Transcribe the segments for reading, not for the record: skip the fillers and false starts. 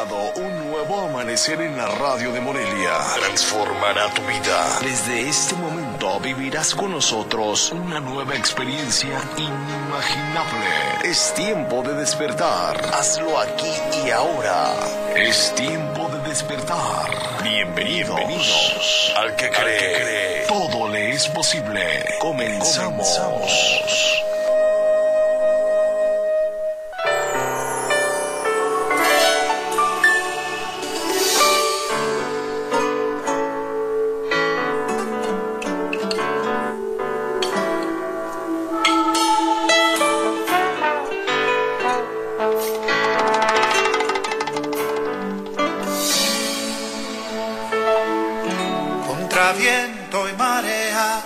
comenzado un nuevo amanecer en la radio de Morelia. Transformará tu vida. Desde este momento vivirás con nosotros una nueva experiencia inimaginable. Es tiempo de despertar. Hazlo aquí y ahora. Es tiempo de despertar. Bienvenidos. Al que cree, todo le es posible. Comenzamos. Viento y marea,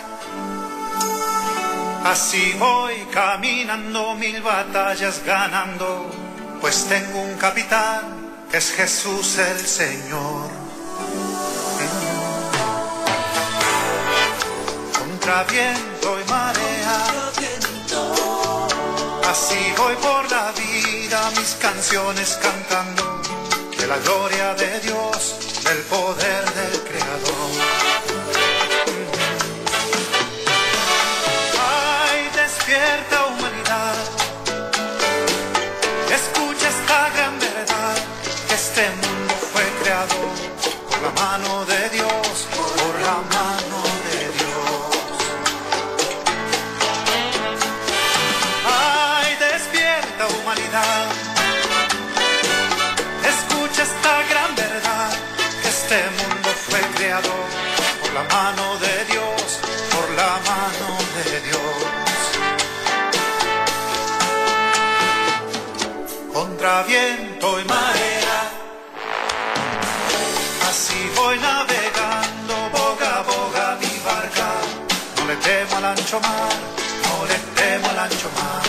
así voy caminando, mil batallas ganando, pues tengo un capitán que es Jesús el Señor. Contra viento y marea, así voy por la vida, mis canciones cantando de la gloria de Dios, del poder del Creador. Despierta humanidad, escucha esta gran verdad, que este mundo fue creado por la mano de Dios, por la mano de Dios. Ay, despierta humanidad, escucha esta gran verdad, que este mundo fue creado por la mano de Dios, por la mano de Dios. Contra viento y marea, así voy navegando, boga, boga mi barca. No le temo al ancho mar, no le temo al ancho mar.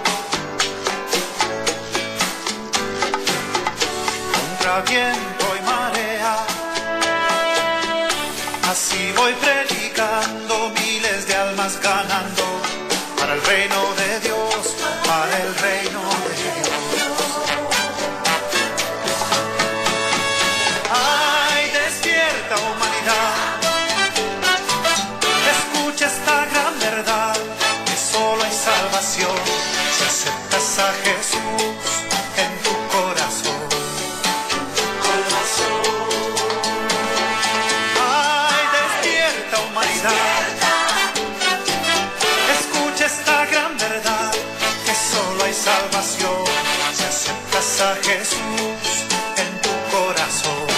Contra viento y marea, así voy predicando, miles de almas ganando, para el reino de Dios, para el reino de Dios. Humanidad, escucha esta gran verdad, que solo hay salvación si aceptas a Jesús en tu corazón. Ay, despierta humanidad, escucha esta gran verdad, que solo hay salvación si aceptas a Jesús en tu corazón.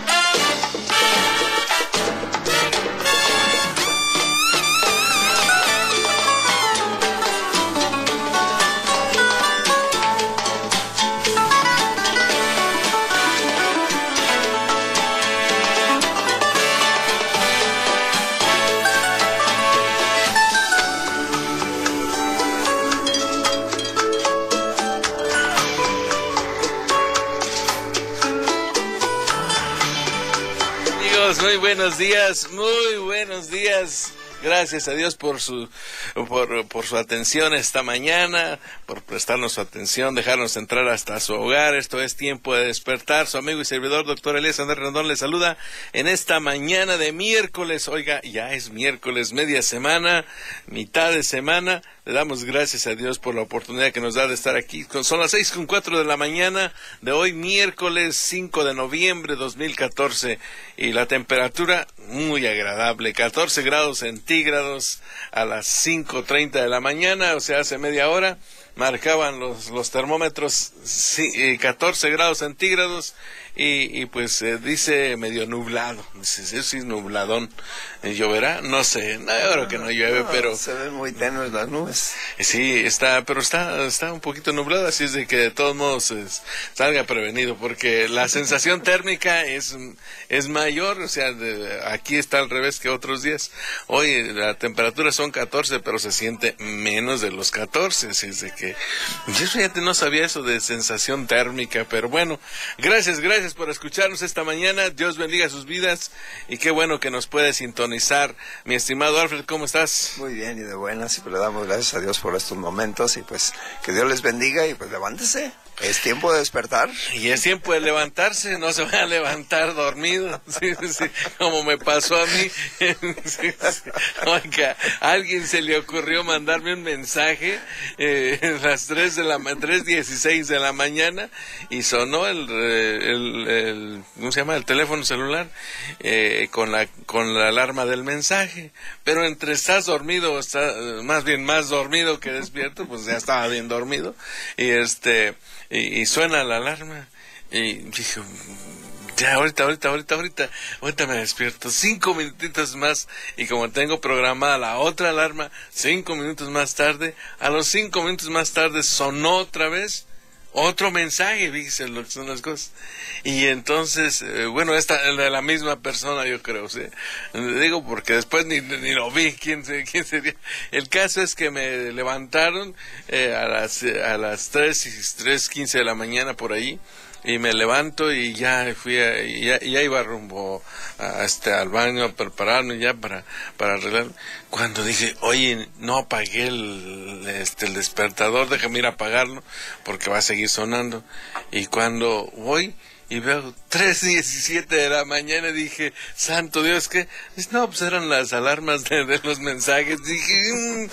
Muy buenos días. Gracias a Dios por su atención esta mañana, por prestarnos su atención, dejarnos entrar hasta su hogar. Esto es Tiempo de Despertar. Su amigo y servidor, doctor Elías Andrés Rendón, le saluda en esta mañana de miércoles. Oiga, ya es miércoles, media semana, mitad de semana. Le damos gracias a Dios por la oportunidad que nos da de estar aquí. Son las 6:04 de la mañana de hoy, miércoles 5 de noviembre de 2014. Y la temperatura muy agradable, 14 grados centígrados a las 5:30 de la mañana, o sea, hace media hora. Marcaban los termómetros 14 grados centígrados y pues dice medio nublado. Dice, sí, nubladón. ¿Lloverá? No sé, no, yo creo que no llueve, pero... Se ven muy tenues las nubes. Sí, está un poquito nublado, así es de que de todos modos salga prevenido, porque la sensación térmica es mayor, o sea, aquí está al revés que otros días. Hoy la temperatura son 14, pero se siente menos de los 14, así es de que... Yo fíjate, no sabía eso de sensación térmica, pero bueno, gracias por escucharnos esta mañana. Dios bendiga sus vidas y qué bueno que nos puede sintonizar. Mi estimado Alfred, ¿cómo estás? Muy bien y de buenas, y pues le damos gracias a Dios por estos momentos y pues que Dios les bendiga y pues levántese. ¿Es tiempo de despertar? Y es tiempo de levantarse, no se van a levantar dormidos, sí, como me pasó a mí. Sí. Oiga, a alguien se le ocurrió mandarme un mensaje a las 3:16 de la mañana y sonó el ¿cómo se llama? El teléfono celular con la alarma del mensaje, pero entre estás dormido, más dormido que despierto, pues ya estaba bien dormido, y suena la alarma y dije, ya ahorita me despierto 5 minutitos más, y como tengo programada la otra alarma 5 minutos más tarde, a los 5 minutos más tarde sonó otra vez otro mensaje, fíjese lo que son las cosas. Y entonces, bueno, esta de la misma persona, yo creo, ¿sí? Digo, porque después ni lo vi, quién sería. El caso es que me levantaron a las 3:15 de la mañana por ahí, y me levanto y ya ya iba rumbo al baño a prepararme ya para arreglar, cuando dije, oye, no apagué el despertador, déjame ir a apagarlo porque va a seguir sonando. Y cuando voy y veo 3:17 de la mañana, dije, santo Dios, ¿qué? No, pues eran las alarmas de los mensajes. Dije,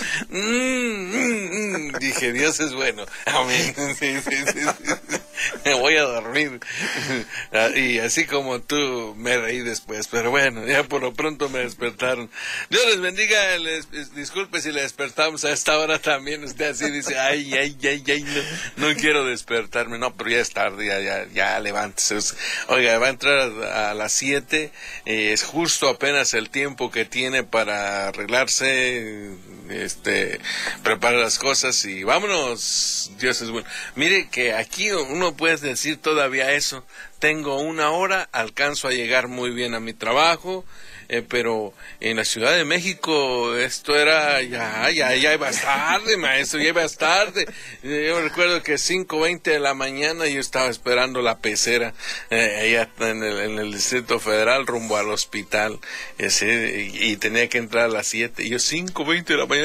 dije, Dios es bueno. Amén. Sí. Me voy a dormir. Y así como tú, me reí después. Pero bueno, ya por lo pronto me despertaron. Dios les bendiga. Disculpe si le despertamos a esta hora también. Usted así dice, ay, no quiero despertarme. No, pero ya es tarde, ya levántese. Oiga, va a entrar a las 7, es justo apenas el tiempo que tiene para arreglarse, preparar las cosas y vámonos. Dios es bueno. Mire que aquí uno puede decir todavía eso, tengo 1 hora, alcanzo a llegar muy bien a mi trabajo, pero en la Ciudad de México esto era ya ibas tarde, maestro, ya ibas tarde. Yo recuerdo que 5:20 de la mañana yo estaba esperando la pecera allá en el Distrito Federal rumbo al hospital, y tenía que entrar a las 7, y yo 5:20 de la mañana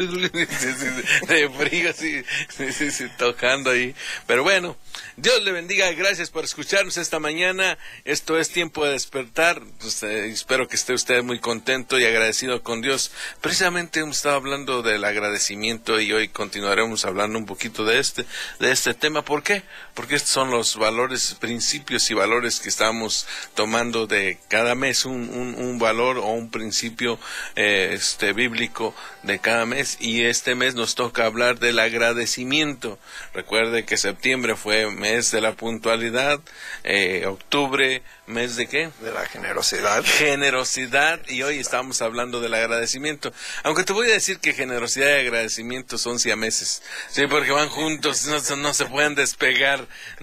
de frío, así, tocando ahí. Pero bueno, Dios le bendiga, gracias por escucharnos esta mañana. Esto es Tiempo de Despertar. Pues, espero que esté usted muy contento y agradecido con Dios. Precisamente hemos estado hablando del agradecimiento y hoy continuaremos hablando un poquito de este tema. ¿Por qué? Porque estos son los valores, principios y valores que estamos tomando de cada mes, un valor o un principio bíblico de cada mes, y este mes nos toca hablar del agradecimiento. Recuerde que septiembre fue mes de la puntualidad, octubre, mes de ¿qué? De la generosidad. Generosidad, y hoy estamos hablando del agradecimiento. Aunque te voy a decir que generosidad y agradecimiento son siameses, sí, porque van juntos, no se pueden despegar,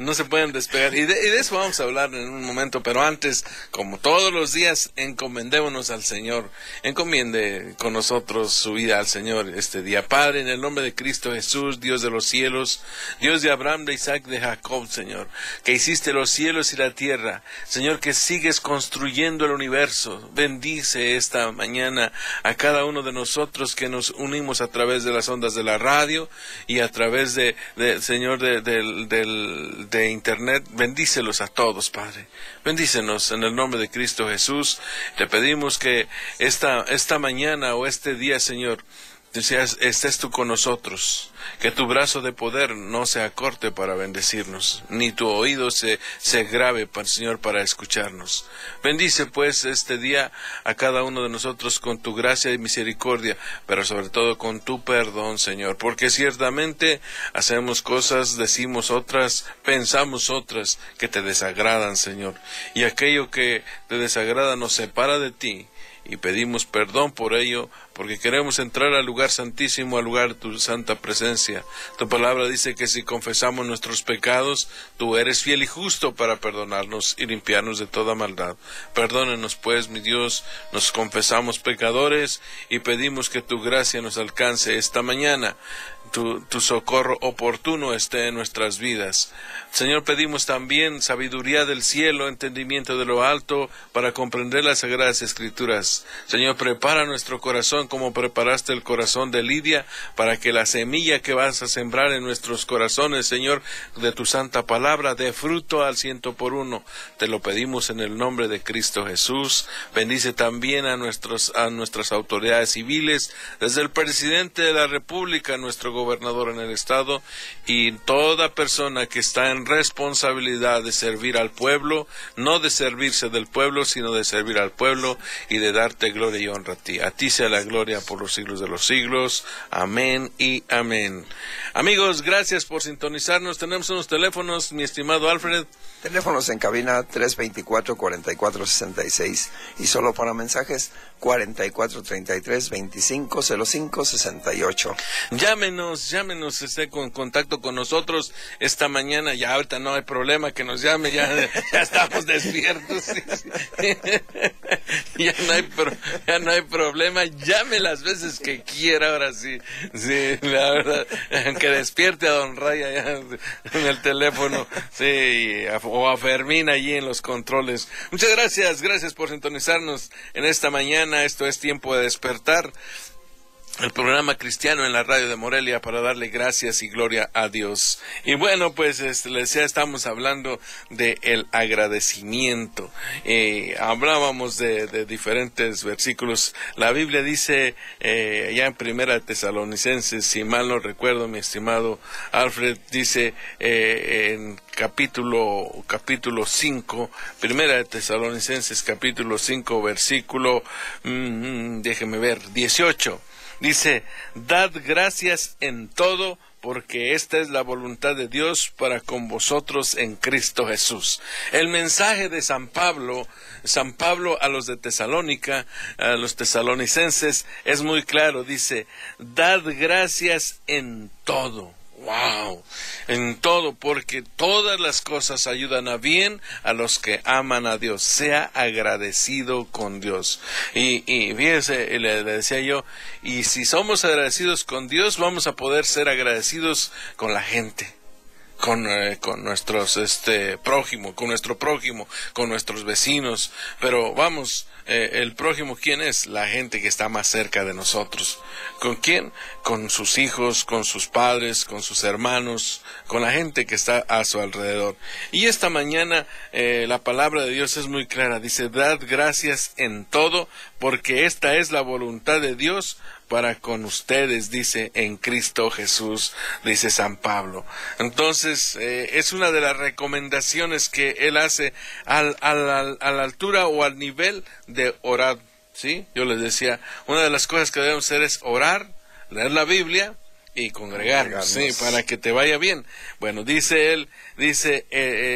y de eso vamos a hablar en un momento, pero antes, como todos los días, encomendémonos al Señor. Encomiende con nosotros su vida al Señor este día. Padre, en el nombre de Cristo Jesús, Dios de los cielos, Dios de Abraham, de Isaac, de Jacob, Señor, que hiciste los cielos y la tierra, Señor, que sigues construyendo el universo. Bendice esta mañana a cada uno de nosotros que nos unimos a través de las ondas de la radio y a través Señor, de internet. Bendícelos a todos, Padre. Bendícenos en el nombre de Cristo Jesús. Te pedimos que esta mañana o este día, Señor, estés tú con nosotros, que tu brazo de poder no se acorte para bendecirnos, ni tu oído se grave, Señor, para escucharnos. Bendice pues este día a cada uno de nosotros con tu gracia y misericordia, pero sobre todo con tu perdón, Señor, porque ciertamente hacemos cosas, decimos otras, pensamos otras que te desagradan, Señor, y aquello que te desagrada nos separa de ti. Y pedimos perdón por ello, porque queremos entrar al lugar santísimo, al lugar de tu santa presencia. Tu palabra dice que si confesamos nuestros pecados, tú eres fiel y justo para perdonarnos y limpiarnos de toda maldad. Perdónanos pues, mi Dios, nos confesamos pecadores y pedimos que tu gracia nos alcance esta mañana. tu socorro oportuno esté en nuestras vidas. Señor, pedimos también sabiduría del cielo, entendimiento de lo alto, para comprender las Sagradas Escrituras. Señor, prepara nuestro corazón como preparaste el corazón de Lidia, para que la semilla que vas a sembrar en nuestros corazones, Señor, de tu santa palabra, dé fruto al 100%. Te lo pedimos en el nombre de Cristo Jesús. Bendice también a nuestras autoridades civiles, desde el presidente de la República, nuestro gobernador en el estado, y toda persona que está en responsabilidad de servir al pueblo, no de servirse del pueblo, sino de servir al pueblo y de darte gloria y honra a ti. A ti sea la gloria por los siglos de los siglos. Amén y amén. Amigos, gracias por sintonizarnos. Tenemos unos teléfonos, mi estimado Alfred. Teléfonos en cabina 324-4466 y solo para mensajes 4433-2505-68. Llámenos, esté en contacto con nosotros esta mañana. Ya ahorita no hay problema que nos llame, ya estamos despiertos. Sí. Ya no hay problema. Llame las veces que quiera, ahora sí. Sí, la verdad, que despierte a Don Raya ya en el teléfono. Sí, o a Fermín allí en los controles. Muchas gracias por sintonizarnos en esta mañana. Esto es Tiempo de Despertar, el programa cristiano en la radio de Morelia, para darle gracias y gloria a Dios. Y bueno, pues les decía, estamos hablando de el agradecimiento. Hablábamos de diferentes versículos. La Biblia dice, ya en Primera Tesalonicenses, si mal no recuerdo, mi estimado Alfred, dice en capítulo 5, Primera Tesalonicenses capítulo 5, versículo, déjeme ver, 18. Dice, dad gracias en todo, porque esta es la voluntad de Dios para con vosotros en Cristo Jesús. El mensaje de San Pablo a los de Tesalónica, a los tesalonicenses, es muy claro. Dice, dad gracias en todo. ¡Wow! En todo, porque todas las cosas ayudan a bien a los que aman a Dios. Sea agradecido con Dios. Y fíjese, le decía yo, y si somos agradecidos con Dios, vamos a poder ser agradecidos con la gente. Con nuestros prójimo, con nuestro prójimo, con nuestros vecinos. Pero vamos, el prójimo, ¿quién es? La gente que está más cerca de nosotros. ¿Con quién? Con sus hijos, con sus padres, con sus hermanos, con la gente que está a su alrededor. Y esta mañana la palabra de Dios es muy clara. Dice, dad gracias en todo, porque esta es la voluntad de Dios para con ustedes, dice, en Cristo Jesús, dice San Pablo. Entonces, es una de las recomendaciones que él hace a la altura o al nivel de orar, ¿sí? Yo les decía, una de las cosas que debemos hacer es orar, leer la Biblia y congregarnos, sí, para que te vaya bien. Bueno, dice él, dice,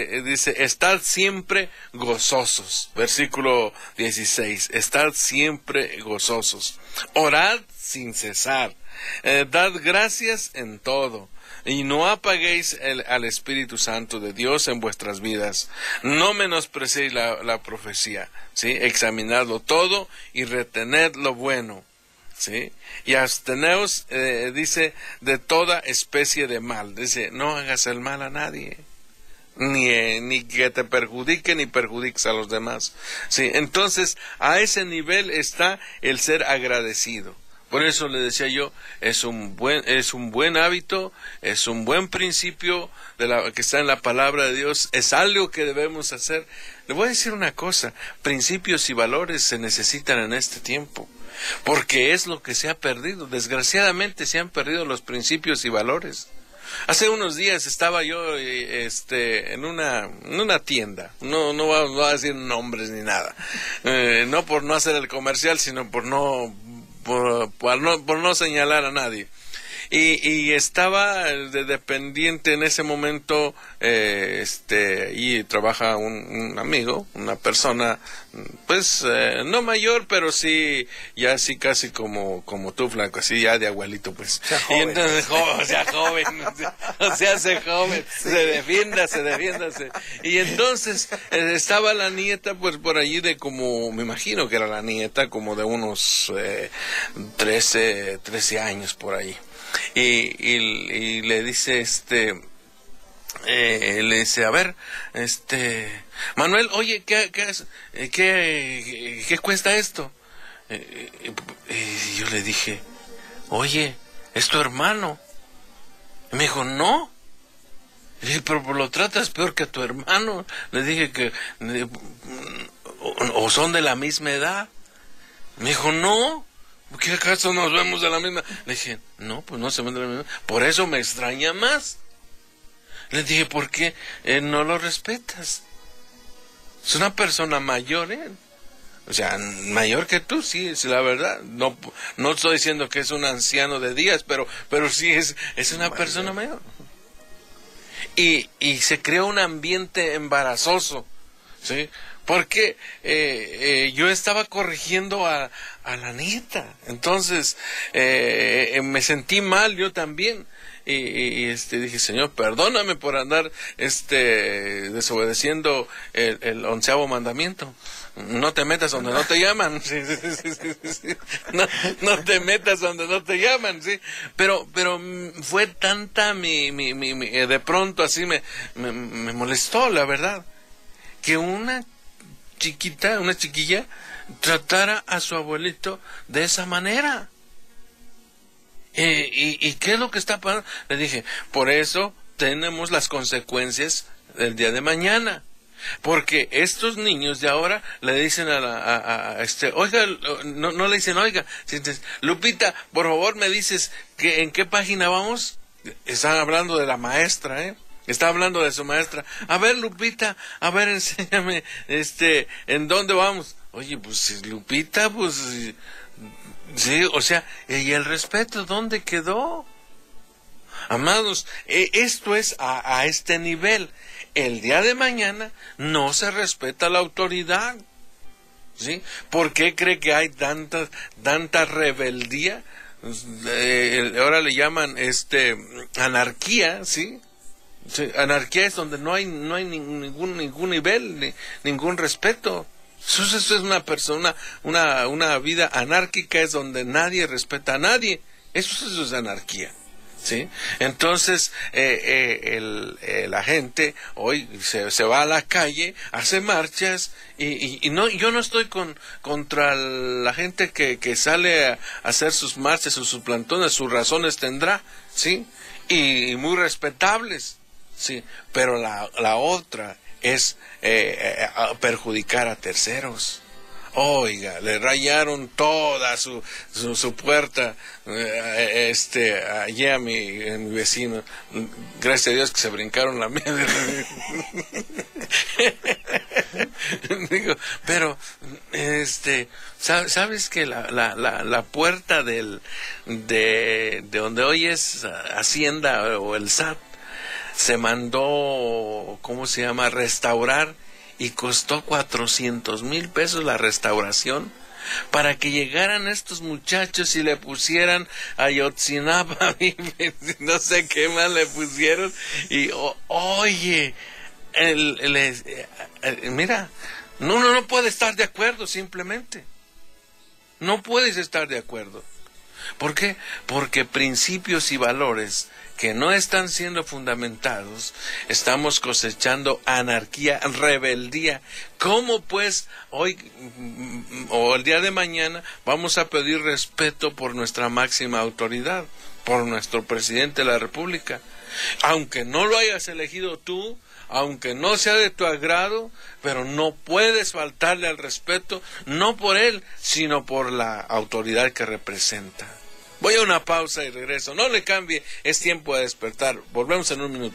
estad siempre gozosos, versículo 16, estad siempre gozosos, orad sin cesar, dad gracias en todo, y no apaguéis al Espíritu Santo de Dios en vuestras vidas. No menospreciéis la profecía, ¿sí? Examinadlo todo y retened lo bueno, ¿sí? Y absteneos, dice, de toda especie de mal. Dice, no hagas el mal a nadie, ni que te perjudique ni perjudiques a los demás, ¿sí? Entonces, a ese nivel está el ser agradecido. Por eso le decía yo, es un buen hábito, es un buen principio que está en la palabra de Dios, es algo que debemos hacer. Le voy a decir una cosa, principios y valores se necesitan en este tiempo, porque es lo que se ha perdido. Desgraciadamente se han perdido los principios y valores. Hace unos días estaba yo en una tienda, no voy a decir nombres ni nada, no por no hacer el comercial, sino por no señalar a nadie. Y estaba de dependiente en ese momento, y trabaja un amigo, una persona, pues, no mayor, pero sí, ya así casi como tú, Flaco, así ya de abuelito, pues. Y entonces, joven, se hace joven, defiéndase. Y entonces, estaba la nieta, pues, por allí de como, me imagino que era la nieta, como de unos 13 años por ahí. y le dice, le dice, a ver, Manuel, oye, ¿qué cuesta esto? Y yo le dije, oye, ¿es tu hermano? Y me dijo, no. Y dije, pero lo tratas peor que a tu hermano. Le dije que, o son de la misma edad. Me dijo, no. ¿Qué acaso nos vemos de la misma? Le dije, no, pues no se ven de la misma. Por eso me extraña más. Le dije, ¿por qué no lo respetas? Es una persona mayor, ¿eh? O sea, mayor que tú, sí, es la verdad. No estoy diciendo que es un anciano de días, pero sí es una persona mayor. Y se creó un ambiente embarazoso, ¿sí? Porque yo estaba corrigiendo a la nieta. Entonces, me sentí mal yo también. Y dije, Señor, perdóname por andar desobedeciendo el 11º mandamiento. No te metas donde no te llaman. Sí. No te metas donde no te llaman, sí. Pero fue tanta de pronto así me molestó, la verdad, que una chiquilla tratara a su abuelito de esa manera. ¿Y qué es lo que está pasando? Le dije, por eso tenemos las consecuencias del día de mañana. Porque estos niños de ahora le dicen oiga, no le dicen, oiga, Lupita, por favor me dices en qué página vamos. Están hablando de la maestra, está hablando de su maestra. A ver, Lupita, a ver, enséñame, ¿en dónde vamos? Oye, pues, Lupita, pues, sí, o sea, ¿y el respeto dónde quedó? Amados, esto es a este nivel. El día de mañana no se respeta la autoridad, ¿sí? ¿Por qué cree que hay tanta rebeldía? Ahora le llaman anarquía, ¿sí? Sí, anarquía es donde no hay ningún nivel, ningún respeto. Eso es una persona, una vida anárquica, es donde nadie respeta a nadie. Eso es anarquía, ¿sí? Entonces la gente hoy se va a la calle, hace marchas y no, yo no estoy contra la gente que sale a hacer sus marchas o sus plantones, sus razones tendrá, ¿sí? Y muy respetables, sí, pero la otra es perjudicar a terceros. Oiga, le rayaron toda su puerta allí a mi vecino. Gracias a Dios que se brincaron la mía. Digo, pero sabes que la puerta de donde hoy es Hacienda o el SAT se mandó, ¿cómo se llama?, restaurar, y costó 400,000 pesos la restauración para que llegaran estos muchachos y le pusieran Ayotzinapa, no sé qué más le pusieron, y oye, mira, no puede estar de acuerdo, simplemente no puedes estar de acuerdo. ¿Por qué? Porque principios y valores que no están siendo fundamentados, estamos cosechando anarquía, rebeldía. ¿Cómo pues hoy o el día de mañana vamos a pedir respeto por nuestra máxima autoridad, por nuestro presidente de la República? Aunque no lo hayas elegido tú, aunque no sea de tu agrado, pero no puedes faltarle al respeto, no por él, sino por la autoridad que representa. Voy a una pausa y regreso. No le cambie, es tiempo de despertar. Volvemos en un minuto.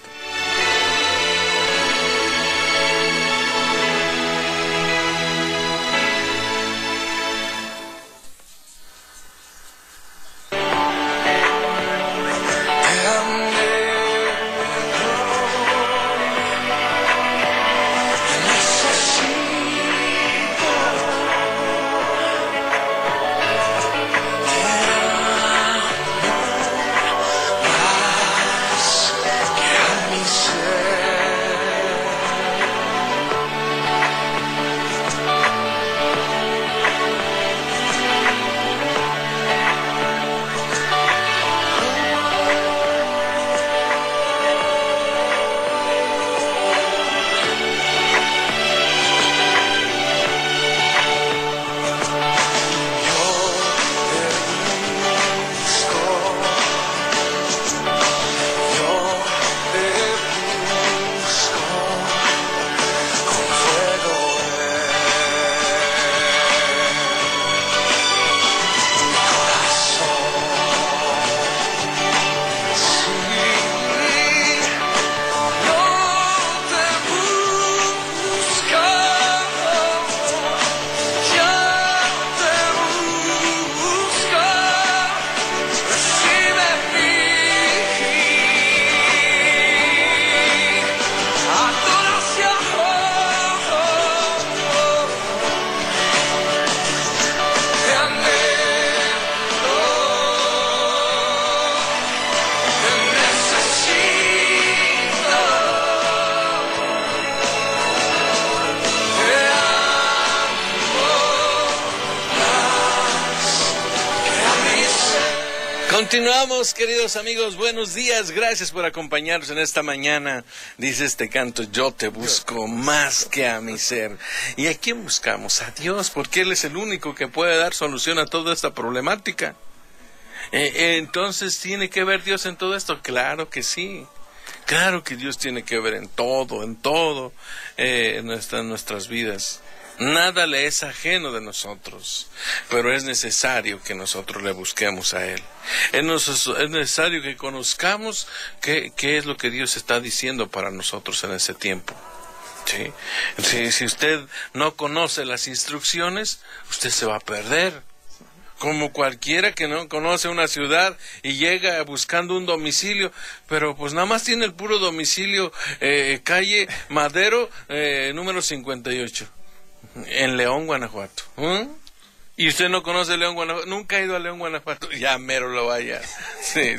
Continuamos, queridos amigos, buenos días, gracias por acompañarnos en esta mañana. Dice este canto, yo te busco más que a mi ser. ¿Y a quién buscamos? A Dios, porque Él es el único que puede dar solución a toda esta problemática. Entonces, ¿tiene que ver Dios en todo esto? Claro que sí. Claro que Dios tiene que ver en todo, en nuestras vidas. Nada le es ajeno de nosotros, pero es necesario que nosotros le busquemos a Él. Es necesario que conozcamos qué es lo que Dios está diciendo para nosotros en ese tiempo. ¿Sí? Si usted no conoce las instrucciones, usted se va a perder. Como cualquiera que no conoce una ciudad y llega buscando un domicilio, pero pues nada más tiene el puro domicilio, calle Madero, número 58. En León, Guanajuato. ¿Y usted no conoce León, Guanajuato? Nunca ha ido a León, Guanajuato. Ya mero lo vaya. Sí.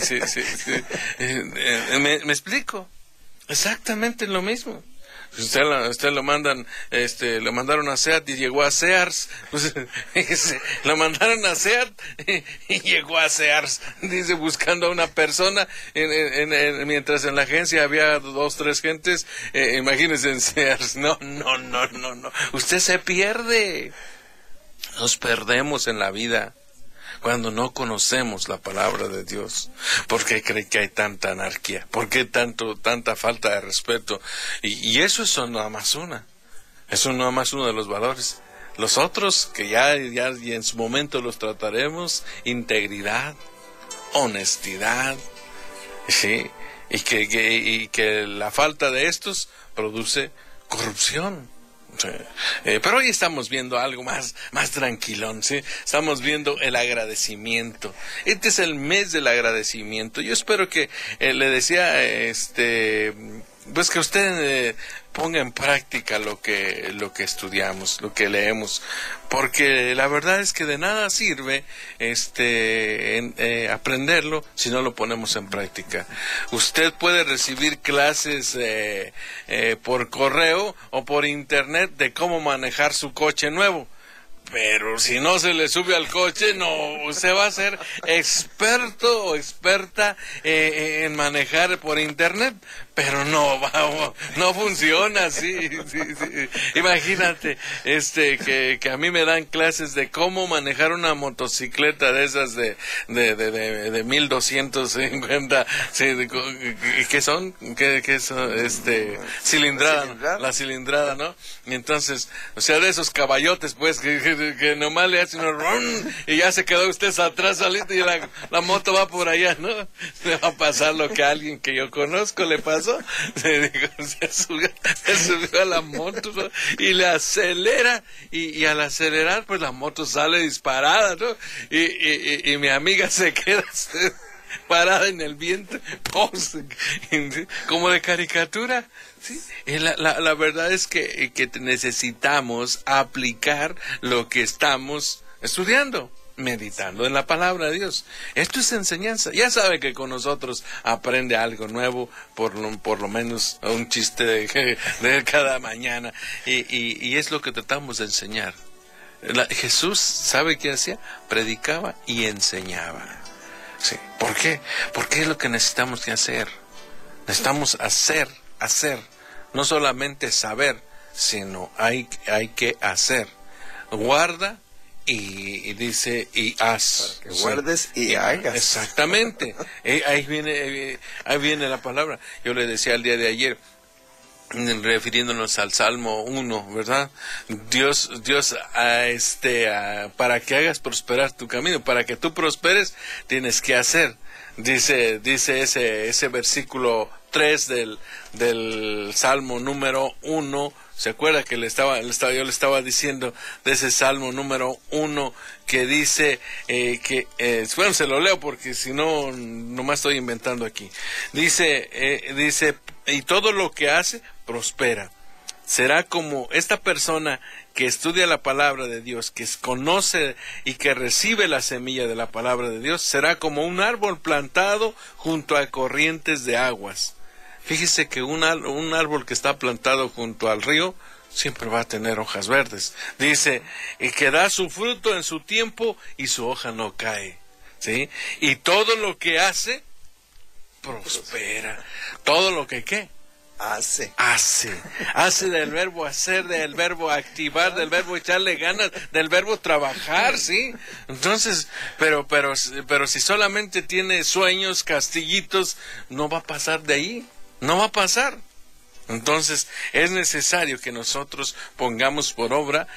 ¿Me explico? Exactamente lo mismo. Usted lo mandan, lo mandaron a SEAT y llegó a Sears. Lo mandaron a SEAT y llegó a Sears. Dice, buscando a una persona, mientras en la agencia había 2, 3 gentes, imagínense en Sears. No. Usted se pierde. Nos perdemos en la vida cuando no conocemos la palabra de Dios. ¿Por qué cree que hay tanta anarquía? ¿Por qué tanta falta de respeto? Y eso es nada más una. Eso nada más uno de los valores. Los otros, que ya en su momento los trataremos, integridad, honestidad, ¿sí? Y que la falta de estos produce corrupción. Pero hoy estamos viendo algo más tranquilón, ¿sí? Estamos viendo el agradecimiento. Este es el mes del agradecimiento. Yo espero que le decía, pues que usted ponga en práctica lo que estudiamos, lo que leemos, porque la verdad es que de nada sirve aprenderlo si no lo ponemos en práctica. Usted puede recibir clases por correo o por internet de cómo manejar su coche nuevo, pero si no se le sube al coche, no, usted va a ser experto o experta en manejar por internet, pero no funciona así. Sí. Imagínate, que a mí me dan clases de cómo manejar una motocicleta de esas de 1250, sí, ¿qué son? ¿Qué son? Cilindrada, ¿no? La cilindrada, ¿no? Y entonces, o sea, de esos caballotes, pues, que nomás le hacen un ron y ya se quedó usted atrás solito y la moto va por allá, ¿no? Le va a pasar lo que a alguien que yo conozco le pasó. Se subió a la moto, ¿no? Y le acelera y al acelerar pues la moto sale disparada, ¿no? Y mi amiga se queda parada en el viento, como de caricatura, ¿sí? La verdad es que necesitamos aplicar lo que estamos estudiando, meditando en la palabra de Dios. Esto es enseñanza. Ya sabe que con nosotros aprende algo nuevo, por lo menos un chiste de cada mañana, y es lo que tratamos de enseñar. Jesús, ¿sabe qué hacía? Predicaba y enseñaba. Sí. ¿Por qué? Porque es lo que necesitamos que hacer. Necesitamos hacer, no solamente saber, sino hay que hacer. Guarda y dice y haz. Para que guardes y hagas. Exactamente. Ahí viene la palabra. Yo le decía el día de ayer, refiriéndonos al Salmo 1, ¿verdad? Dios para que hagas prosperar tu camino, para que tú prosperes, tienes que hacer. Dice ese versículo 3 del Salmo número 1. ¿Se acuerda que yo le estaba diciendo de ese Salmo número 1 que dice bueno, se lo leo porque si no, nomás estoy inventando aquí. Dice, y todo lo que hace, prospera. Será como esta persona que estudia la palabra de Dios, que conoce y que recibe la semilla de la palabra de Dios, será como un árbol plantado junto a corrientes de aguas. Fíjese que un árbol que está plantado junto al río siempre va a tener hojas verdes. Dice, y que da su fruto en su tiempo y su hoja no cae. ¿sí? Y todo lo que hace, prospera. Todo lo que, ¿qué? Hace del verbo hacer, del verbo activar, del verbo echarle ganas, del verbo trabajar, ¿sí? Entonces, pero si solamente tiene sueños, castillitos, no va a pasar de ahí, no va a pasar. Entonces, es necesario que nosotros pongamos por obra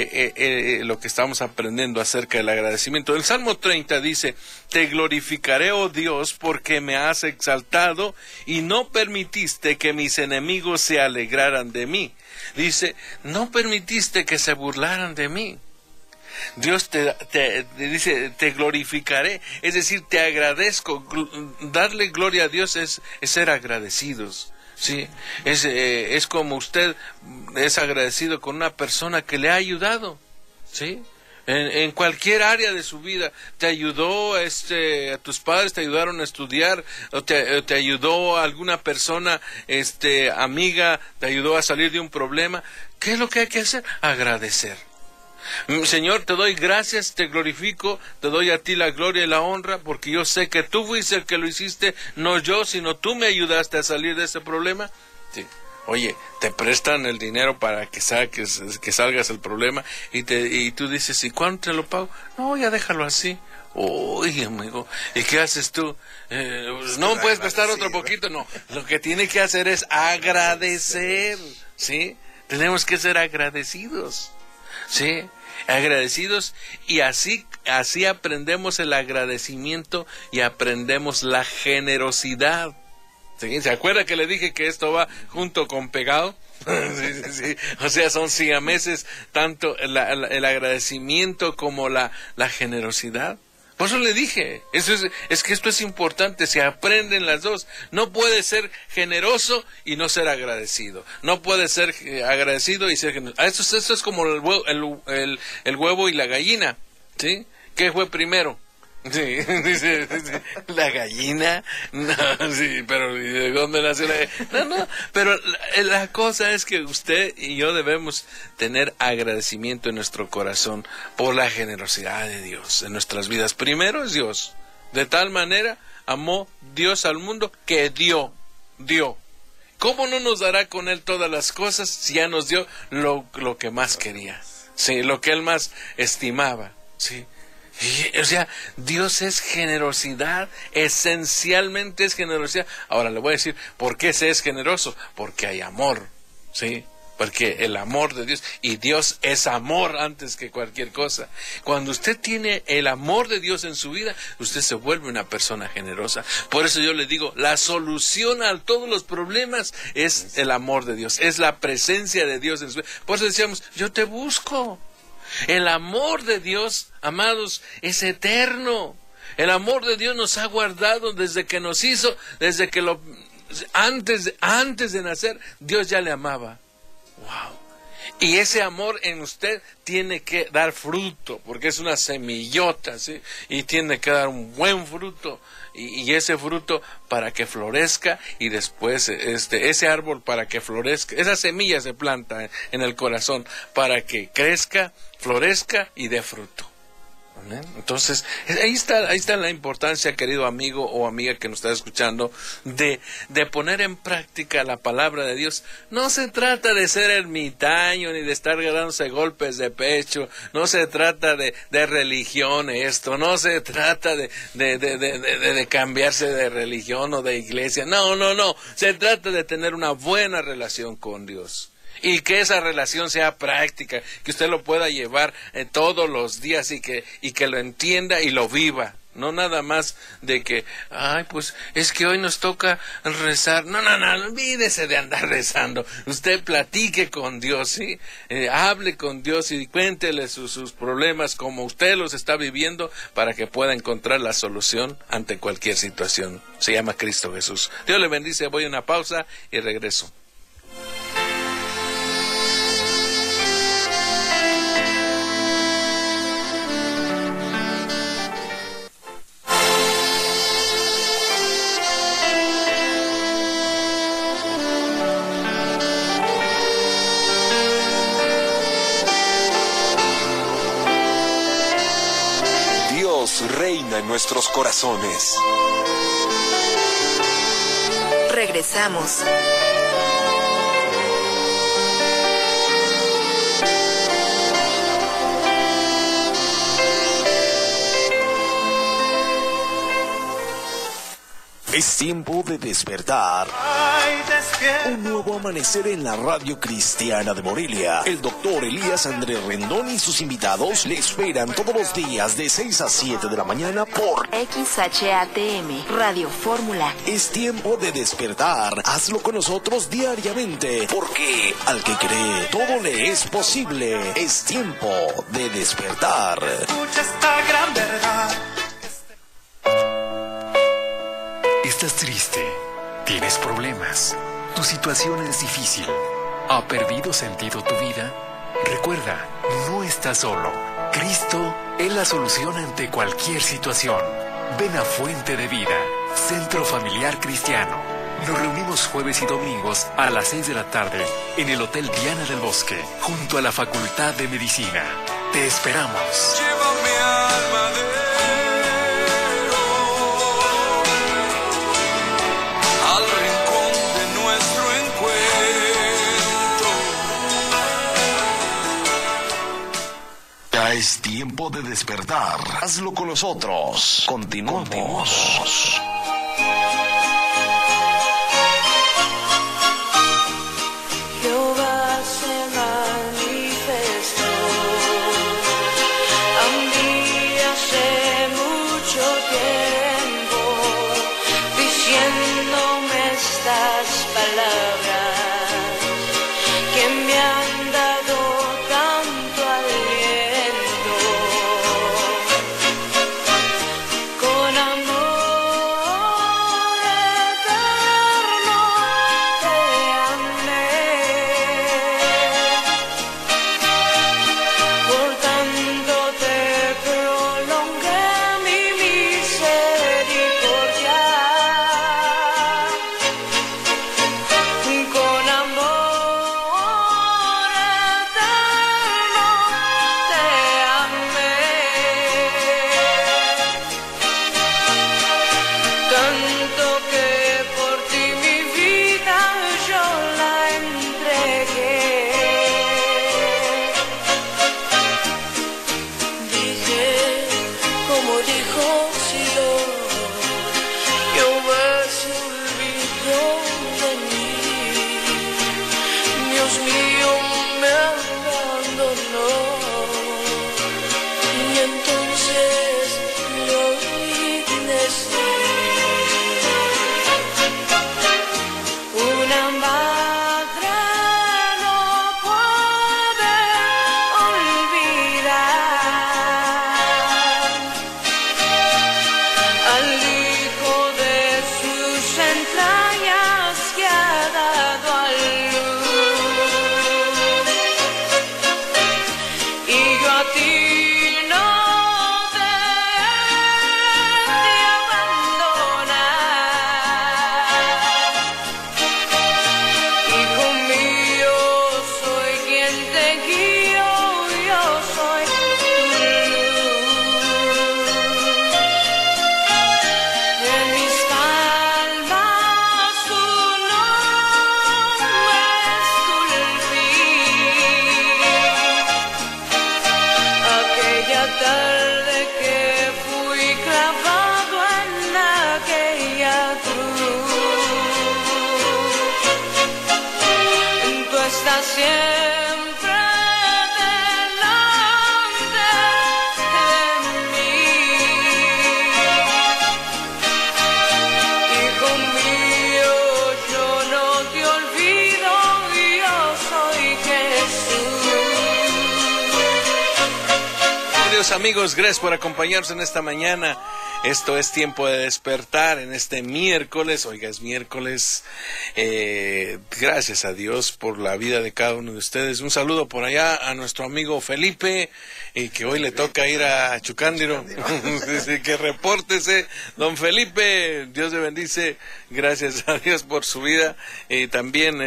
lo que estamos aprendiendo acerca del agradecimiento. El Salmo 30 dice: te glorificaré, oh Dios, porque me has exaltado y no permitiste que mis enemigos se alegraran de mí. Dice, no permitiste que se burlaran de mí. Dios te dice, te glorificaré, es decir, te agradezco. Darle gloria a Dios es ser agradecidos. Sí, es como usted es agradecido con una persona que le ha ayudado, ¿sí? En cualquier área de su vida, te ayudó, a tus padres te ayudaron a estudiar, o te ayudó a alguna persona, amiga, te ayudó a salir de un problema. ¿Qué es lo que hay que hacer? Agradecer. Señor, te doy gracias, te glorifico, te doy a ti la gloria y la honra, porque yo sé que tú fuiste el que lo hiciste, no yo, sino tú me ayudaste a salir de ese problema. Sí. Oye, te prestan el dinero para que salgas del problema, y tú dices, ¿y cuánto te lo pago? No, ya déjalo así. Oye, amigo, ¿y qué haces tú? No puedes prestar otro poquito, no. Lo que tiene que hacer es agradecer, ¿sí? Tenemos que ser agradecidos. Sí, agradecidos, y así aprendemos el agradecimiento y aprendemos la generosidad. ¿Sí? ¿Se acuerda que le dije que esto va junto con pegado? Sí. O sea, son siameses, tanto el agradecimiento como la generosidad. Por eso le dije, es que esto es importante, se aprenden las dos. No puede ser generoso y no ser agradecido. No puede ser agradecido y ser generoso. Esto es como el huevo y la gallina, ¿sí? ¿Qué fue primero? Sí, dice, la gallina, no, sí, pero ¿de dónde nació la gallina? No, pero la cosa es que usted y yo debemos tener agradecimiento en nuestro corazón por la generosidad de Dios en nuestras vidas. Primero es Dios, de tal manera amó Dios al mundo que dio. ¿Cómo no nos dará con Él todas las cosas si ya nos dio lo que más quería? Sí, lo que Él más estimaba, sí. O sea, Dios es generosidad, esencialmente es generosidad. Ahora le voy a decir, ¿por qué se es generoso? Porque hay amor, ¿sí? Porque el amor de Dios, y Dios es amor antes que cualquier cosa. Cuando usted tiene el amor de Dios en su vida, usted se vuelve una persona generosa. Por eso yo le digo, la solución a todos los problemas es el amor de Dios, es la presencia de Dios en su vida. Por eso decíamos, yo te busco. El amor de Dios, amados, es eterno. El amor de Dios nos ha guardado desde que nos hizo, desde que antes de nacer, Dios ya le amaba. Wow. Y ese amor en usted tiene que dar fruto, porque es una semillota, ¿sí? Y tiene que dar un buen fruto. Y ese fruto para que florezca, y después ese árbol para que florezca, esa semilla se planta en el corazón para que crezca, florezca y dé fruto. ¿Amén? Entonces, ahí está la importancia, querido amigo o amiga que nos está escuchando, de poner en práctica la palabra de Dios. No se trata de ser ermitaño, ni de estar dándose golpes de pecho, no se trata de religión esto, no se trata de cambiarse de religión o de iglesia, no, se trata de tener una buena relación con Dios. Y que esa relación sea práctica, que usted lo pueda llevar todos los días y que lo entienda y lo viva. No nada más de que, pues es que hoy nos toca rezar. No, olvídese de andar rezando. Usted platique con Dios, ¿sí? Hable con Dios y cuéntele sus problemas como usted los está viviendo para que pueda encontrar la solución ante cualquier situación. Se llama Cristo Jesús. Dios le bendice. Voy a una pausa y regreso. Reina. resuena en nuestros corazones. Regresamos. Es tiempo de despertar. Ay, despierta. Un nuevo amanecer en la radio cristiana de Morelia. El doctor Elías Andrés Rendón y sus invitados le esperan todos los días de 6 a 7 de la mañana por XHATM, Radio Fórmula. Es tiempo de despertar. Hazlo con nosotros diariamente, porque al que cree, todo le es posible. Es tiempo de despertar. Escucha esta gran verdad. ¿Estás triste? ¿Tienes problemas? ¿Tu situación es difícil? ¿Ha perdido sentido tu vida? Recuerda, no estás solo. Cristo es la solución ante cualquier situación. Ven a Fuente de Vida, Centro Familiar Cristiano. Nos reunimos jueves y domingos a las 6 de la tarde en el Hotel Diana del Bosque, junto a la Facultad de Medicina. Te esperamos. Llévame al madero, al rincón de nuestro encuentro. Ya es tiempo de despertar. Hazlo con nosotros. Continuamos. Jehová se manifestó a un día hace mucho tiempo, diciéndome estas palabras que me han dado tanto aliento. Con amor eterno te amé, por tanto te prolongué mi misericordia. Con amor eterno te amé, tanto que por ti mi vida yo la entregué. Dije, como dijo Silo, Jehová se olvidó de mí, Dios mío me abandonó. Y entonces le oí decir, una madre no puede olvidar al hijo de sus entrañas que ha dado a luz. Y yo a ti no te he de abandonar. Hijo mío, soy quien te guío, yo soy tu luz. En mis palmas tu nombre esculpí. Aquella tarde que fui clavado en aquella cruz, tú estás siempre delante de mí. Hijo mío, yo no te olvido, yo soy Jesús. Queridos amigos, gracias por acompañarnos en esta mañana. Esto es tiempo de despertar en este miércoles. Oiga, es miércoles. Gracias a Dios por la vida de cada uno de ustedes. Un saludo por allá a nuestro amigo Felipe, que hoy le toca ir a Chucándiro. Que repórtese, don Felipe. Dios le bendice. Gracias a Dios por su vida. Y también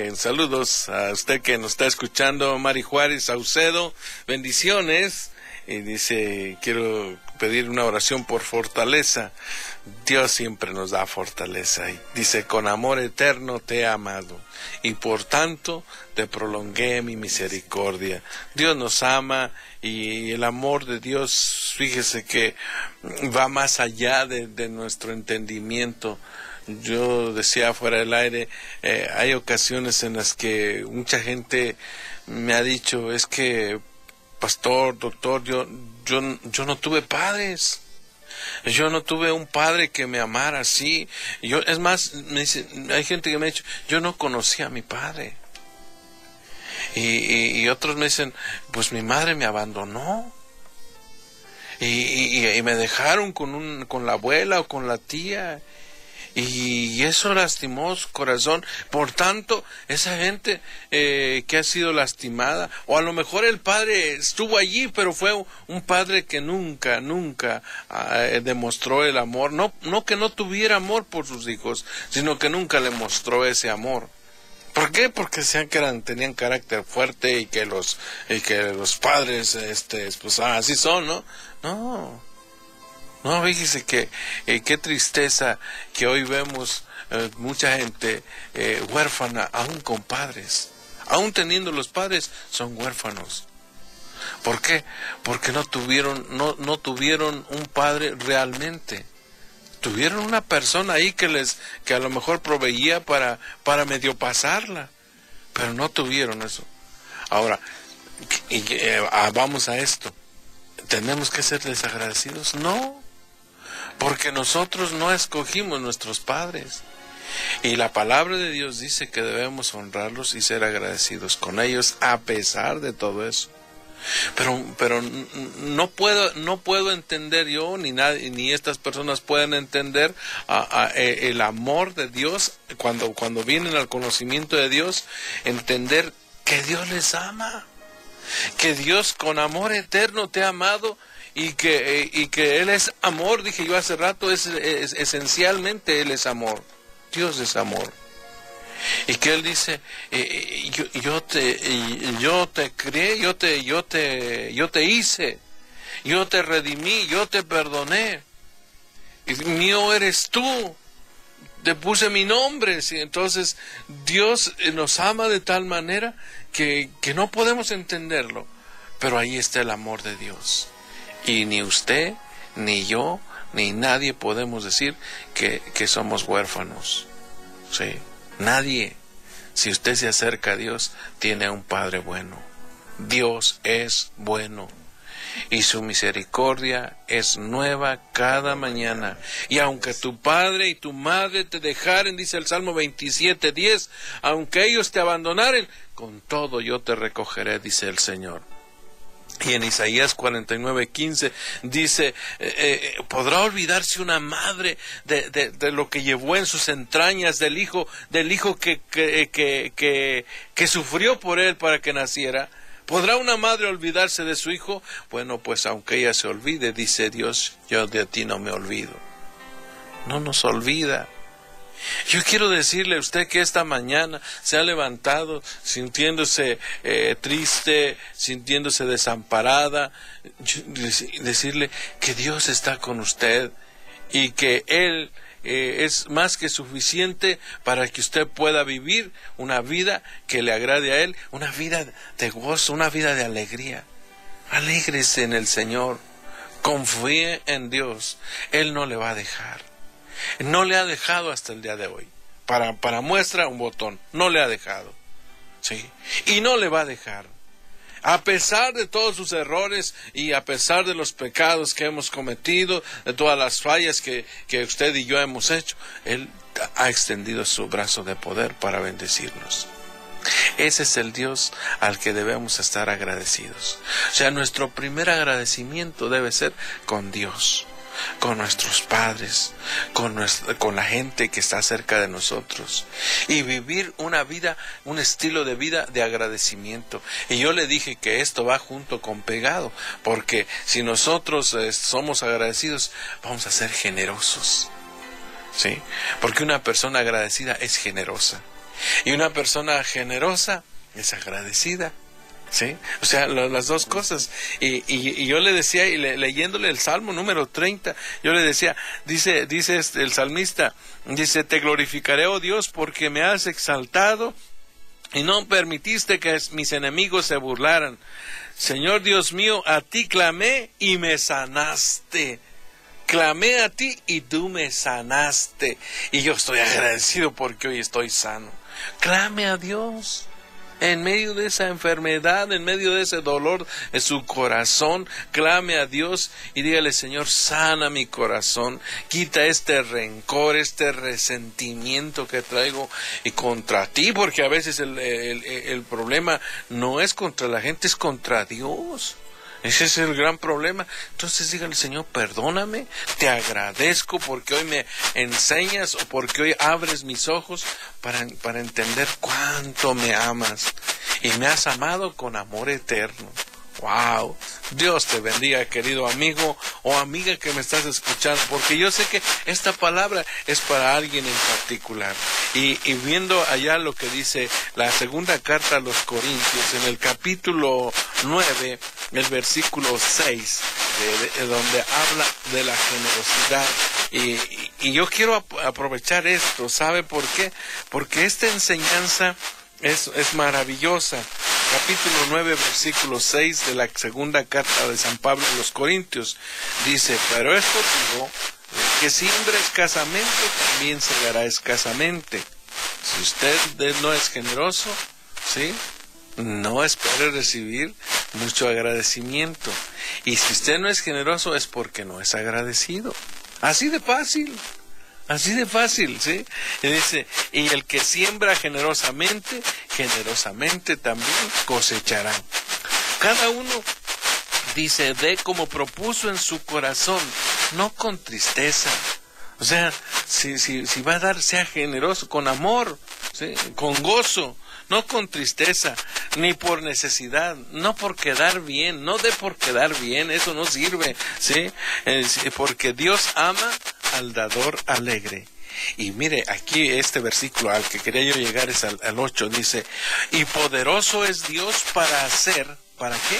saludos a usted que nos está escuchando, Mari Juárez Saucedo. Bendiciones. y dice, quiero pedir una oración por fortaleza. Dios siempre nos da fortaleza. Y dice, con amor eterno te he amado, y por tanto te prolongué mi misericordia. Dios nos ama, y el amor de Dios, fíjese que va más allá de nuestro entendimiento. Yo decía fuera del aire, hay ocasiones en las que mucha gente me ha dicho, es que pastor, doctor, yo no tuve padres. Yo no tuve un padre que me amara así. Es más, me dice, hay gente que me ha dicho, yo no conocía a mi padre. Y otros me dicen, pues mi madre me abandonó. Y me dejaron con la abuela o con la tía. Y eso lastimó su corazón. Por tanto, esa gente que ha sido lastimada, o a lo mejor el padre estuvo allí, pero fue un padre que nunca demostró el amor. No que no tuviera amor por sus hijos, sino que nunca le mostró ese amor. ¿Por qué? Porque decían que tenían carácter fuerte y que los padres pues así son, ¿no? No, fíjese que qué tristeza que hoy vemos mucha gente huérfana, aún con padres. Aún teniendo los padres, son huérfanos. ¿Por qué? Porque no tuvieron un padre realmente. Tuvieron una persona ahí que a lo mejor proveía para medio pasarla, pero no tuvieron eso. Ahora, vamos a esto. ¿Tenemos que ser desagradecidos? No. Porque nosotros no escogimos nuestros padres. Y la palabra de Dios dice que debemos honrarlos y ser agradecidos con ellos a pesar de todo eso. Pero no puedo entender yo, ni estas personas pueden entender el amor de Dios cuando vienen al conocimiento de Dios, entender que Dios les ama, que Dios con amor eterno te ha amado. Y que Él es amor, dije yo hace rato, esencialmente Él es amor. Dios es amor. Y que Él dice, yo te crié, yo te hice, yo te redimí, yo te perdoné. Y mío eres tú. Te puse mi nombre. ¿Sí? Entonces Dios nos ama de tal manera que no podemos entenderlo. Pero ahí está el amor de Dios. Y ni usted, ni yo, ni nadie podemos decir que somos huérfanos. Sí, nadie. Si usted se acerca a Dios, tiene un Padre bueno. Dios es bueno. Y su misericordia es nueva cada mañana. Y aunque tu padre y tu madre te dejaren, dice el Salmo 27:10, aunque ellos te abandonaren, con todo yo te recogeré, dice el Señor. Y en Isaías 49:15 dice, ¿podrá olvidarse una madre de lo que llevó en sus entrañas, del hijo que sufrió por él para que naciera? ¿Podrá una madre olvidarse de su hijo? Bueno, pues aunque ella se olvide, dice Dios, yo de ti no me olvido. No nos olvida. Yo quiero decirle a usted que esta mañana se ha levantado sintiéndose triste, sintiéndose desamparada, decirle que Dios está con usted y que Él es más que suficiente para que usted pueda vivir una vida que le agrade a Él, una vida de gozo, una vida de alegría. Alégrese en el Señor, confíe en Dios, Él no le va a dejar. No le ha dejado hasta el día de hoy. Para muestra un botón, no le ha dejado. ¿Sí? Y no le va a dejar. A pesar de todos sus errores y a pesar de los pecados que hemos cometido, de todas las fallas que usted y yo hemos hecho, Él ha extendido su brazo de poder para bendecirnos. Ese es el Dios al que debemos estar agradecidos. O sea, nuestro primer agradecimiento debe ser con Dios, con nuestros padres, con la gente que está cerca de nosotros, y vivir una vida, un estilo de vida de agradecimiento. Y yo le dije que esto va junto con pegado, porque si nosotros somos agradecidos, vamos a ser generosos, ¿sí? Porque una persona agradecida es generosa, y una persona generosa es agradecida. ¿sí? O sea, las dos cosas. Y yo le decía, leyéndole el Salmo número 30, yo le decía, dice el salmista, dice, te glorificaré, oh Dios, porque me has exaltado y no permitiste que mis enemigos se burlaran. Señor Dios mío, a ti clamé y me sanaste. Clamé a ti y tú me sanaste. Y yo estoy agradecido porque hoy estoy sano. Clame a Dios. En medio de esa enfermedad, en medio de ese dolor en su corazón, clame a Dios y dígale, Señor, sana mi corazón, quita este rencor, este resentimiento que traigo y contra ti, porque a veces el problema no es contra la gente, es contra Dios. Ese es el gran problema. Entonces dígale, Señor, perdóname, te agradezco porque hoy me enseñas o porque hoy abres mis ojos para entender cuánto me amas. Y me has amado con amor eterno. ¡Wow! Dios te bendiga, querido amigo o amiga que me estás escuchando, porque yo sé que esta palabra es para alguien en particular. Y viendo allá lo que dice la segunda carta a los Corintios, en el capítulo 9, el versículo 6, donde habla de la generosidad. Y yo quiero aprovechar esto, ¿sabe por qué? Porque esta enseñanza es maravillosa. Capítulo 9, versículo 6 de la segunda carta de San Pablo a los Corintios, dice, pero esto digo, que siembra escasamente, también segará escasamente. Si usted no es generoso, ¿sí?, no espere recibir mucho agradecimiento. Y si usted no es generoso es porque no es agradecido. Así de fácil. Así de fácil, ¿sí? Y dice, y el que siembra generosamente, generosamente también cosechará. Cada uno, dice, dé como propuso en su corazón, no con tristeza. O sea, si va a dar, sea generoso, con amor, ¿sí?, con gozo, no con tristeza, ni por necesidad, no por quedar bien, no dé por quedar bien, eso no sirve, ¿sí? Porque Dios ama al dador alegre. Y mire, aquí este versículo al que quería yo llegar es al 8, dice, y poderoso es Dios para hacer, ¿para qué?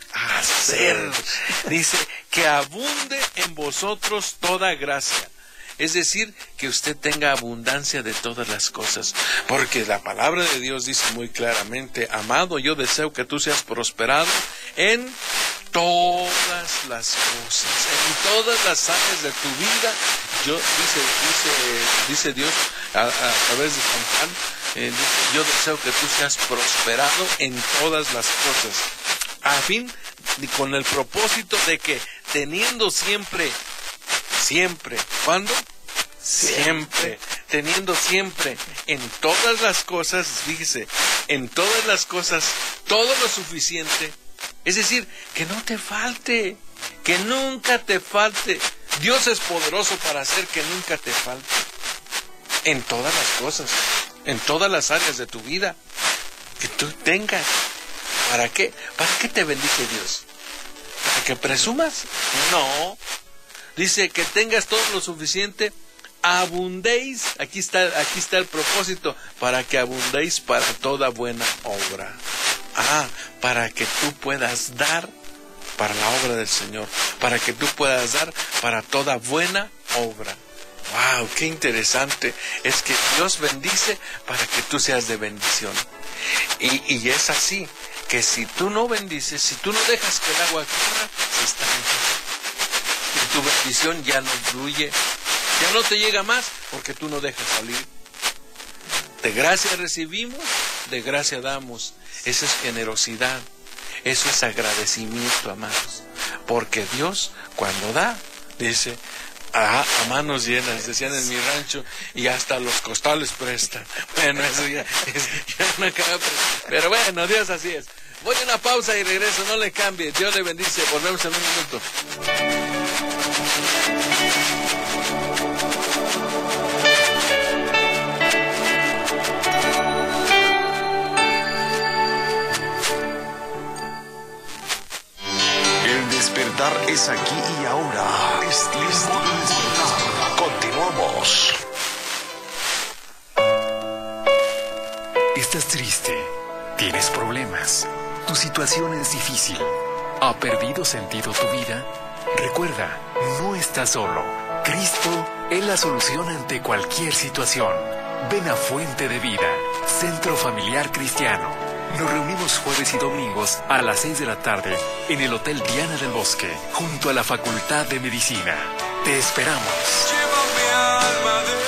Hacer. Dice, que abunde en vosotros toda gracia. Es decir, que usted tenga abundancia de todas las cosas, porque la palabra de Dios dice muy claramente, amado, yo deseo que tú seas prosperado en todas las cosas, en todas las áreas de tu vida. Dice Dios a través de San Juan, yo deseo que tú seas prosperado en todas las cosas, a fin y con el propósito de que teniendo siempre, ¿cuándo? Siempre, teniendo siempre en todas las cosas, fíjese, en todas las cosas, todo lo suficiente, es decir, que no te falte, que nunca te falte. Dios es poderoso para hacer que nunca te falte, en todas las cosas, en todas las áreas de tu vida, que tú tengas. ¿Para qué? ¿Para qué te bendice Dios? ¿Para que presumas? No. Dice que tengas todo lo suficiente, abundéis, aquí está el propósito, para que abundéis para toda buena obra. Para que tú puedas dar para la obra del Señor, para que tú puedas dar para toda buena obra. ¡Wow! ¡Qué interesante! Es que Dios bendice para que tú seas de bendición. Y es así, que si tú no bendices, si tú no dejas que el agua corra, se estanca. Y tu bendición ya no fluye, ya no te llega más, porque tú no dejas salir. De gracia recibimos, de gracia damos. Esa es generosidad, eso es agradecimiento, amados. Porque Dios, cuando da, dice, a manos llenas, decían en mi rancho, y hasta los costales presta. Bueno, eso ya no acaba, pero bueno, Dios así es. Voy a una pausa y regreso, no le cambie. Dios le bendice, volvemos en un minuto. El despertar es aquí y ahora. Es tiempo de despertar. Continuamos. ¿Estás triste? ¿Tienes problemas? Tu situación es difícil. ¿Ha perdido sentido tu vida? Recuerda, no estás solo. Cristo es la solución ante cualquier situación. Ven a Fuente de Vida, Centro Familiar Cristiano. Nos reunimos jueves y domingos a las 6 de la tarde en el Hotel Diana del Bosque, junto a la Facultad de Medicina. Te esperamos. Llévame al madero,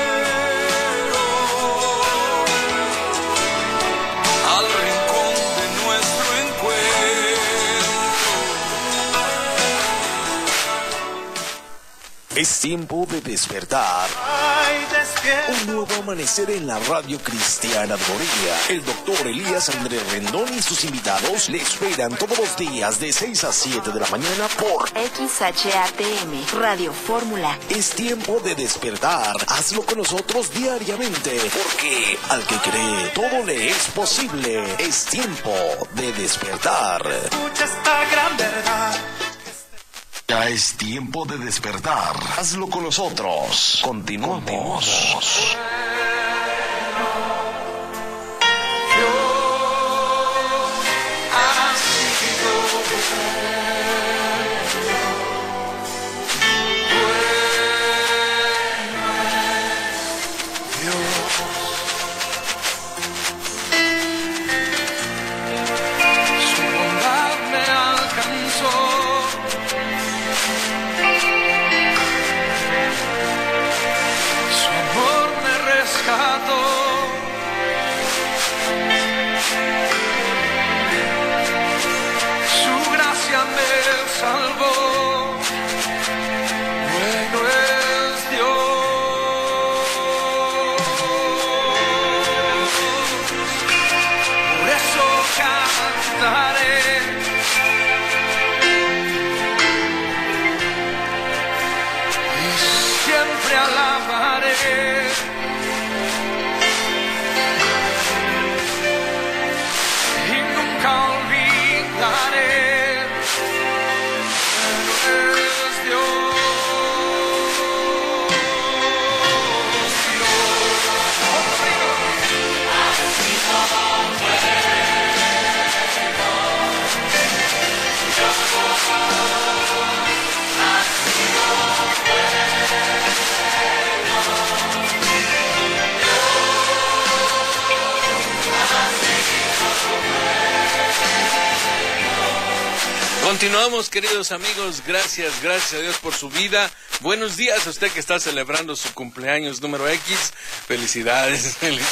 al rincón de nuestro encuentro. Es tiempo de despertar. Ay, despierta. Un nuevo amanecer en la radio cristiana de Morelia. El doctor Elías Andrés Rendón y sus invitados le esperan todos los días de 6 a 7 de la mañana por XHATM, Radio Fórmula. Es tiempo de despertar. Hazlo con nosotros diariamente, porque al que cree todo le es posible. Es tiempo de despertar. Escucha esta gran verdad. Ya es tiempo de despertar. Hazlo con nosotros. Continuamos. Su bondad me alcanzó. Su amor me rescató. Su gracia me salvó. Bueno es Dios. Por eso cantaré. Y siempre alabaré. Y nunca olvidaré. Bueno es Dios. Continuamos, queridos amigos, gracias a Dios por su vida. Buenos días a usted que está celebrando su cumpleaños número X. Felicidades.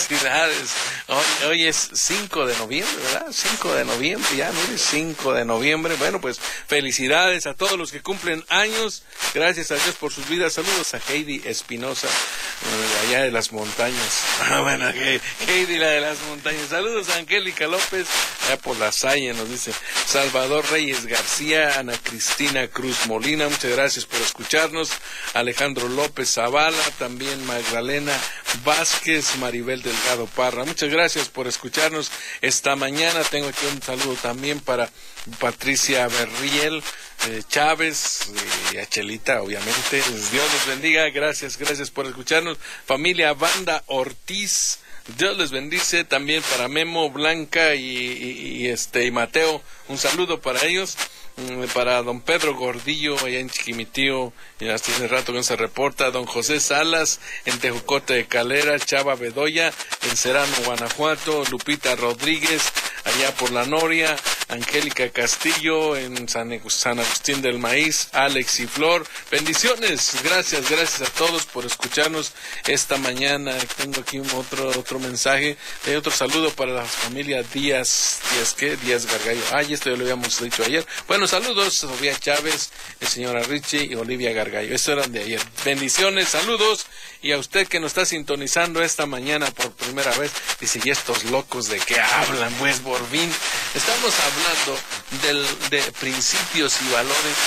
Hoy es 5 de noviembre, ¿verdad? 5 de noviembre, ya, mire, 5 de noviembre. Bueno, pues felicidades a todos los que cumplen años. Gracias a Dios por sus vidas. Saludos a Heidi Espinosa, allá de las montañas. Bueno, Heidi, la de las montañas. Saludos a Angélica López, allá por la Salle, nos dice Salvador Reyes García, Ana Cristina Cruz Molina, muchas gracias por escucharnos. Alejandro López Zavala, también Magdalena Vázquez, Maribel Delgado Parra, muchas gracias por escucharnos esta mañana. Tengo aquí un saludo también para Patricia Berriel Chávez y a Chelita, obviamente. Dios los bendiga, gracias por escucharnos. Familia Banda Ortiz, Dios les bendice. También para Memo, Blanca y Mateo, un saludo para ellos. Para don Pedro Gordillo allá en Chiquimitío, ya tiene rato que no se reporta. Don José Salas en Tejocote de Calera, Chava Bedoya en Serrano, Guanajuato, Lupita Rodríguez allá por La Noria, Angélica Castillo en San Agustín del Maíz, Alex y Flor. Bendiciones, gracias a todos por escucharnos esta mañana. Tengo aquí otro mensaje, otro saludo para la familia Díaz Gargallo. Esto ya lo habíamos dicho ayer. Bueno, saludos, Sofía Chávez, el señora Richie y Olivia Gargallo. Eso eran de ayer. Bendiciones, saludos. Y a usted que nos está sintonizando esta mañana por primera vez, dice, ¿y estos locos de qué hablan? Pues, Borbín, estamos hablando de principios y valores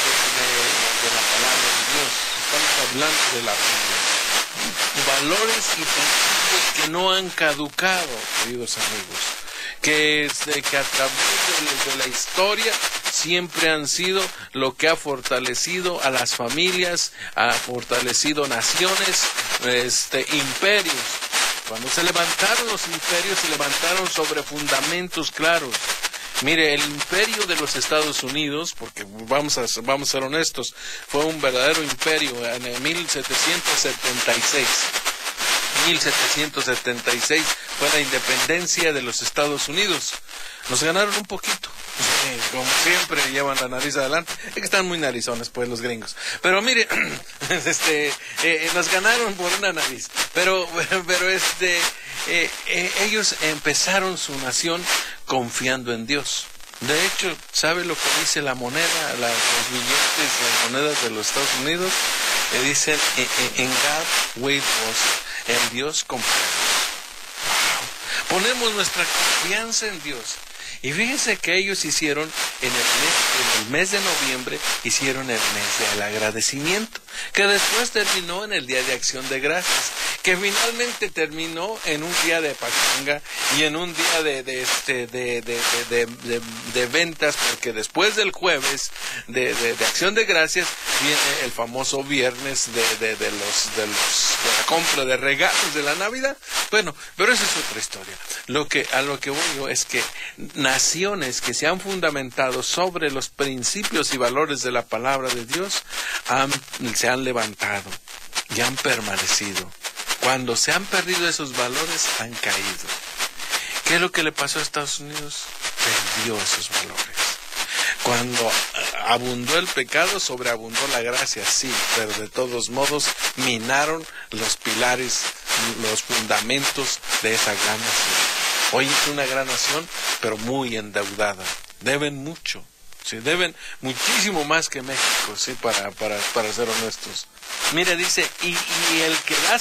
de la palabra de Dios. Estamos hablando de la Biblia. Valores y principios que no han caducado, queridos amigos. Que a través de la historia siempre han sido lo que ha fortalecido a las familias, ha fortalecido naciones, imperios. Cuando se levantaron los imperios, se levantaron sobre fundamentos claros. Mire, el imperio de los Estados Unidos, porque vamos a ser honestos, fue un verdadero imperio en 1776. 1776 fue la independencia de los Estados Unidos. Nos ganaron un poquito. Como siempre llevan la nariz adelante. Es que están muy narizones pues los gringos. Pero mire, nos ganaron por una nariz. Pero ellos empezaron su nación confiando en Dios. De hecho, ¿sabe lo que dice la moneda, los billetes, las monedas de los Estados Unidos? Dicen, en God we trust, en Dios confiamos. Ponemos nuestra confianza en Dios. Y fíjense que ellos hicieron en el mes de noviembre, hicieron el mes del agradecimiento, que después terminó en el Día de Acción de Gracias, que finalmente terminó en un día de pachanga y en un día de ventas, porque después del jueves de Acción de Gracias viene el famoso viernes de la compra de regalos de la Navidad. Bueno, pero esa es otra historia. A lo que voy yo es que naciones que se han fundamentado sobre los principios y valores de la palabra de Dios se han levantado y han permanecido. Cuando se han perdido esos valores, han caído. ¿Qué es lo que le pasó a Estados Unidos? Perdió esos valores. Cuando abundó el pecado, sobreabundó la gracia, sí, pero de todos modos minaron los pilares, los fundamentos de esa gran nación. Hoy es una gran nación, pero muy endeudada. Deben mucho, sí, deben muchísimo más que México, sí, para ser honestos. Mira, dice, y el que da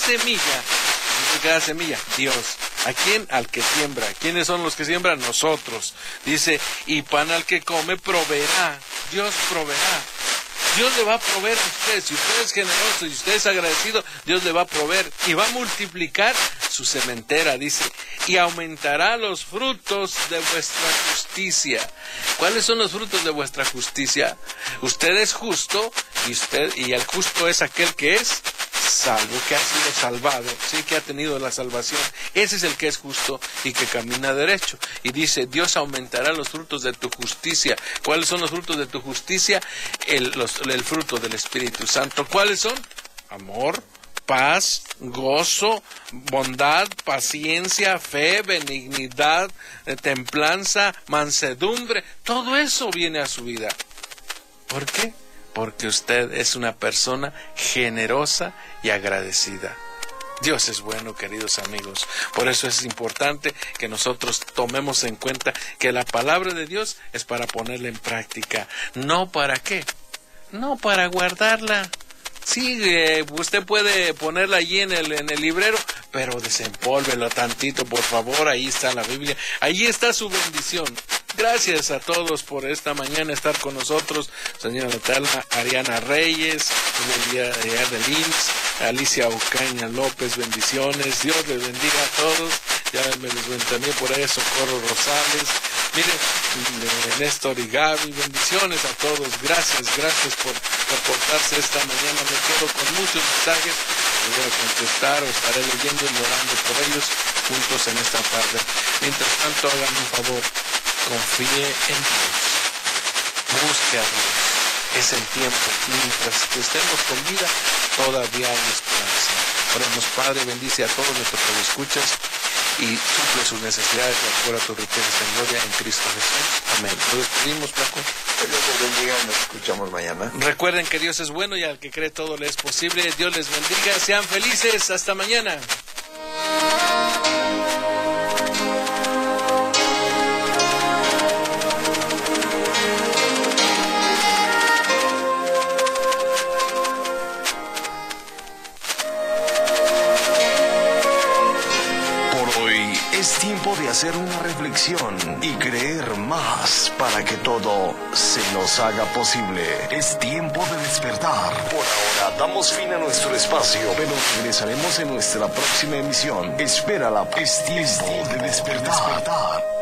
semilla, Dios. ¿A quién? Al que siembra. ¿Quiénes son los que siembran? Nosotros. Dice, y pan al que come proveerá. Dios proveerá. Dios le va a proveer a usted. Si usted es generoso y usted es agradecido, Dios le va a proveer y va a multiplicar su sementera, dice, y aumentará los frutos de vuestra justicia. ¿Cuáles son los frutos de vuestra justicia? Usted es justo y el justo es aquel que es salvo, que ha sido salvado, sí, que ha tenido la salvación. Ese es el que es justo y que camina derecho. Y dice, Dios aumentará los frutos de tu justicia. ¿Cuáles son los frutos de tu justicia? El fruto del Espíritu Santo. ¿Cuáles son? Amor, paz, gozo, bondad, paciencia, fe, benignidad, templanza, mansedumbre. Todo eso viene a su vida. ¿Por qué? Porque usted es una persona generosa y agradecida. Dios es bueno, queridos amigos. Por eso es importante que nosotros tomemos en cuenta que la palabra de Dios es para ponerla en práctica. ¿No para qué? No para guardarla. Sí, usted puede ponerla allí en el librero, pero desempólvelo tantito, por favor. Ahí está la Biblia. Ahí está su bendición. Gracias a todos por esta mañana estar con nosotros. Señora Natalma, Ariana Reyes, de Lins, Alicia Ocaña López, bendiciones. Dios les bendiga a todos. Ya me les ventané por ahí, Socorro Rosales. Miren, Néstor y Gaby, bendiciones a todos. Gracias por reportarse esta mañana. Me quedo con muchos mensajes. Voy a contestar o estaré leyendo y orando por ellos juntos en esta tarde. Mientras tanto, hagan un favor. Confíe en Dios. Busque a Dios. Es el tiempo. Mientras que estemos con vida, todavía hay esperanza. Oremos, Padre, bendice a todos nuestros radioescuchas y suple sus necesidades de acuerdo a tu riqueza en gloria en Cristo Jesús. Amén. Nos despedimos, Flaco. Que Dios les bendiga, nos escuchamos mañana. Recuerden que Dios es bueno y al que cree todo le es posible. Dios les bendiga, sean felices, hasta mañana. Es tiempo de hacer una reflexión y creer más para que todo se nos haga posible. Es tiempo de despertar. Por ahora damos fin a nuestro espacio, pero regresaremos en nuestra próxima emisión. Espérala. Es tiempo de despertar.